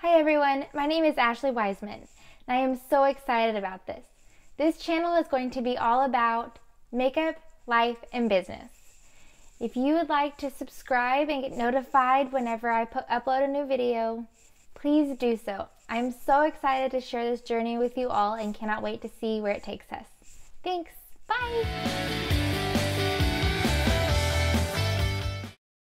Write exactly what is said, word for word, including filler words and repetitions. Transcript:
Hi everyone, my name is Ashley Wiseman, and I am so excited about this. This channel is going to be all about makeup, life, and business. If you would like to subscribe and get notified whenever I put, upload a new video, please do so. I'm so excited to share this journey with you all and cannot wait to see where it takes us. Thanks, bye!